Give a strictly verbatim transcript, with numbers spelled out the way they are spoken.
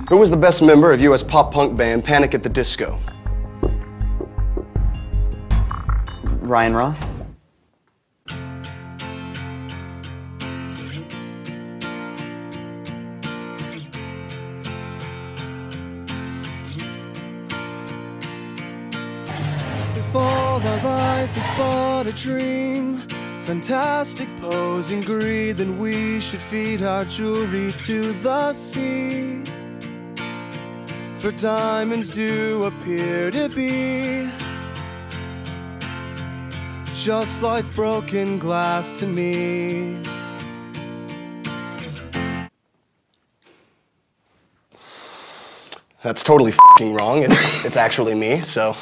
Who was the best member of U S pop-punk band Panic at the Disco? Ryan Ross? If all our life is but a dream, fantastic pose and greed, then we should feed our jewelry to the sea. For diamonds do appear to be just like broken glass to me. That's totally f***ing wrong. It's, it's actually me, so